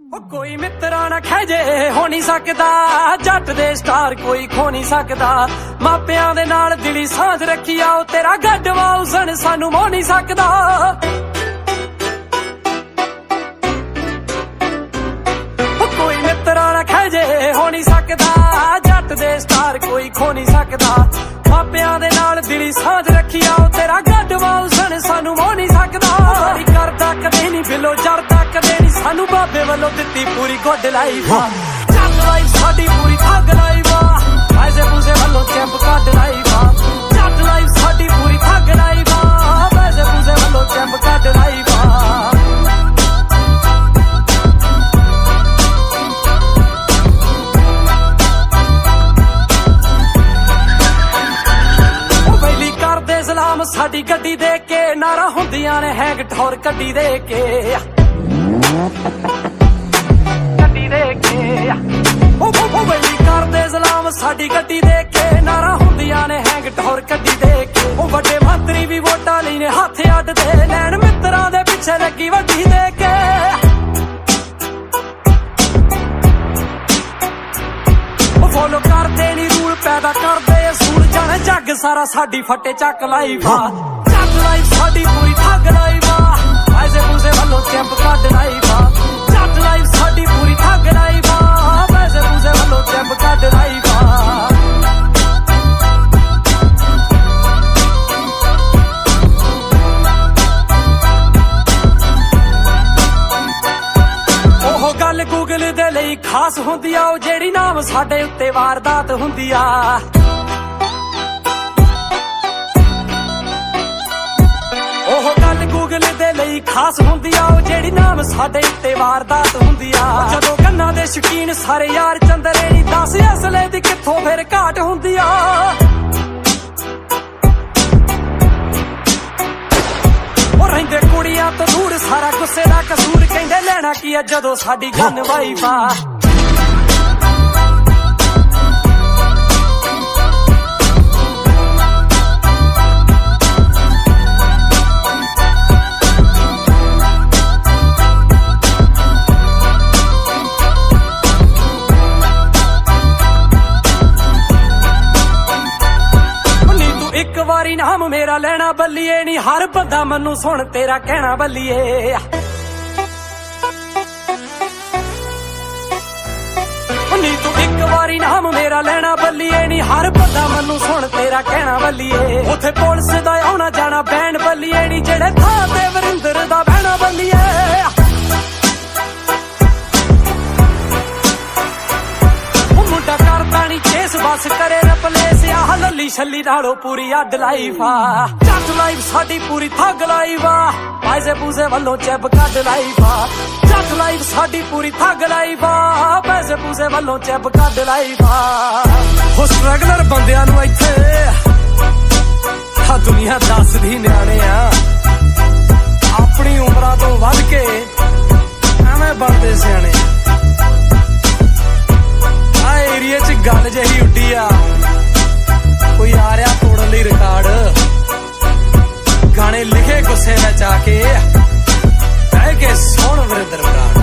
कोई मित्रा ना खैजे हो नहीं सकदा, जट दे स्टार कोई खो नहीं सकदा। मापियां दे नाल दिली सांझ रखी आओ, तेरा गढ़वा उसन सानू मोह नहीं सकदा। कोई मित्रा ना खैजे हो नहीं सकदा, जट दे स्टार कोई खो नहीं सकदा। मापियां दे नाल दिली सांझ रखी आओ, तेरा गढ़वा उसन सानू मोह नहीं सकदा। करदा कदे नहीं बिलो जरदा कदे नहीं, सानू बाबे वालों दित्ती पूरी गुड लाइफ। जट लाइफ साडी पूरी ठग लाइफ, पैसे पूसे वालों चैंप कड लाइफ। जट लाइफ साडी पूरी ठग लाइफ, पैसे पूसे वालों चैंप कड लाइफ। सलाम साडी गड्डी दे के, नारा हुंदियां ने हैंग ठौर कड्डी दे के। गड्डी दे के ओ बली कर दे सलाम साडी गड्डी दे के, नारा हुंदियां ने हैंग ठौर कड्डी दे के। ओ वड्डे मंत्री भी वोटां लई ने हत्थ अड्ड दे, लैन मित्तरां दे पिछे लगी वड्डी दे के। फॉलो करदे नी रूल पैदा करदे असूल, जाने जग सारा साडी फटे चक लाइफ। जट लाइफ साडी पूरी ठग लाइफ, पैसे पूसे वालों चैंप कड लाइफ। जट लाइफ साडी पूरी ठग लाइफ, पैसे पूसे वालों चैंप कड लाइफ। गल गूगल दे लई खास हुंदी आ, जेड़ी नाम साडे उत्ते वारदात हुंदी आ। ओह गल गूगल दे लई खास हुंदी आ, जेड़ी नाम साडे उत्ते वारदात हुंदी आ। जदों गन्ना दे शकीन सारे यार चंदरे नी, दस असले दी कित्थों फिर घाट हुंदी आ। रहिंदे कुड़ियां तो दूर सारा गुस्से दा कसूर, कहंदे लेना की है जदों साडी गन वाइफ आ। एक वारी नाम मेरा लेना बल्लिए नी, हर बंदा मनु सुन तेरा कहना बल्लिए। नी तू एक वारी नाम मेरा लेना बल्लिए नी, हर बंदा मनु सुन तेरा कहना बल्लिए। उथे पुलिस दा आना जाना बैन बल्लिए नी, जेड़े थां ते वरिंदर दा बहना बल्लिए। मुंडा करदा नी चेस बस करे रपलेस, आह लली छली नालों पूरी अड लाइफ आ। जट लाइफ साडी पूरी ठग लाइफ, पैसे पूसे वालों चैब कड लाइफ। जट लाइफ साडी पूरी ठग लाइफ, पैसे पूसे वालों चैब कड लाइफ। हो स्ट्रगलर बंदियां नूं इत्थे दुनिया दसदी न्याणे आ, अपनी उमरां तो वध के एवें बनदे सियाणे। एरिया च गल जही उड्डी आ, कोई आ रहा तोड़न लई रिकार्ड, गाने लिखे गुस्से विच आके बह के सुण वरिंदर बराड़।